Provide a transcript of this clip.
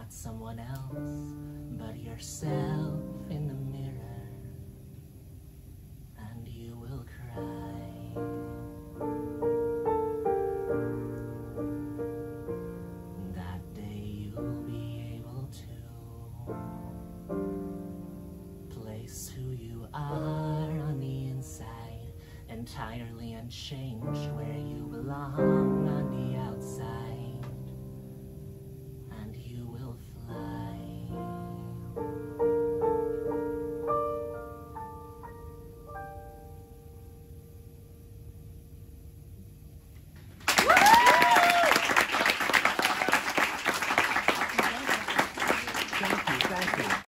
at someone else but yourself in the mirror, and you will cry. That day you'll be able to place who you are on the inside entirely and change where you belong